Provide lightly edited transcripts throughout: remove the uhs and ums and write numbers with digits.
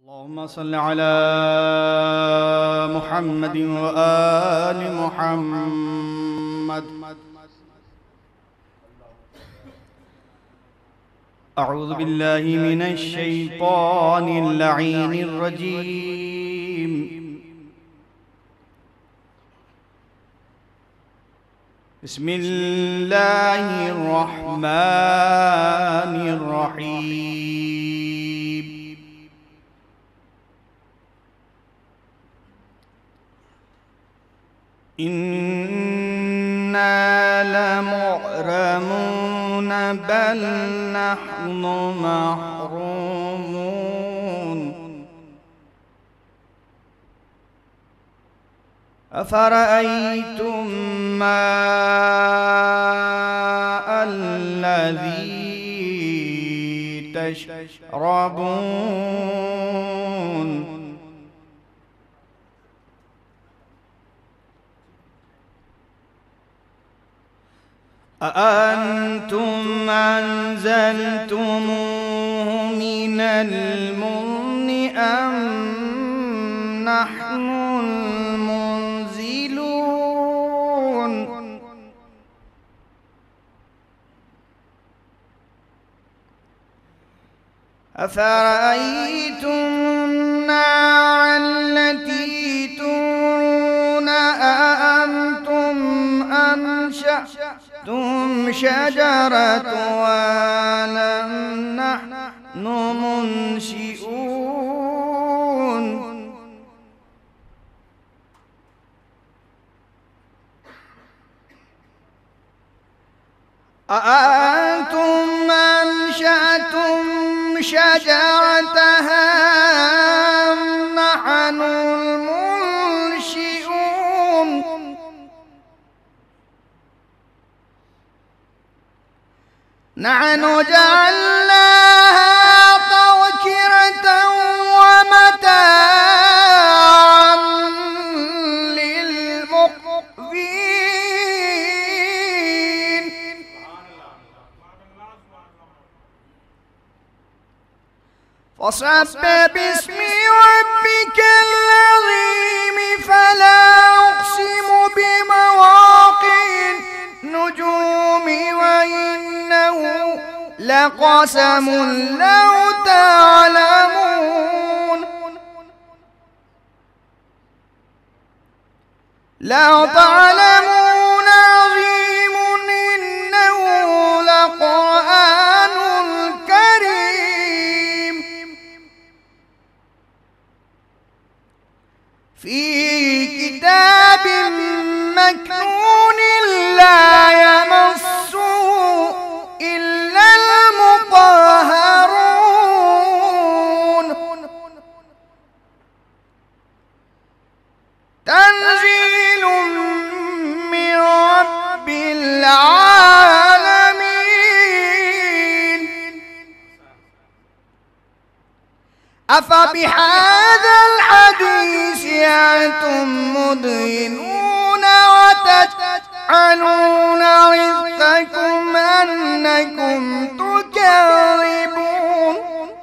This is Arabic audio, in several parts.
اللهم صل على محمد وآل محمد. أعوذ بالله من الشيطان اللعين الرجيم. بسم الله الرحمن الرحيم. إنا لمغرمون بل نحن محرومون. أفرأيتم ماء الذي تشربون أأنتم أنزلتموه من المزن أم نحن المنزلون. أفرأيتم النار التي تورون أأنتم أنشأتم شجرتها أم نحن منشئون. أأنتم أنشأتم شجرتها أم نحن المنشئون. نحن جعلناها تذكرة ومتاعا للمقوين. فصب باسم ربك العظيم. فلا أقسم بمواقع النجوم وإنه لقسم لو تعلمون عظيم. إنه لقرآن كريم في كتاب مكنون لا يمسه إلا المطهرون. تنزيل من رب العالمين. أفبهذا الحديث أنتم مدهنون وتجعلون رزقكم أنكم تكذبون.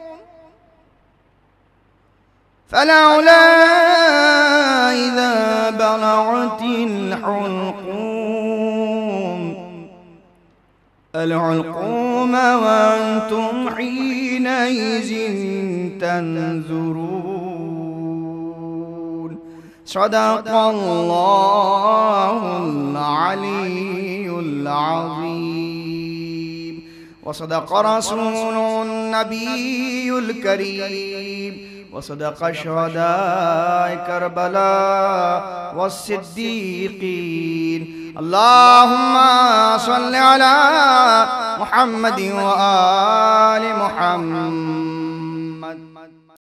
فلولا إذا بلغت الحلقوم وأنتم حينئذ تنظرون. صدق الله العلي العظيم وصدق رسوله النبي الكريم وصدق الشهداء كربلاء والصديقين. اللهم صل على محمد وآل محمد.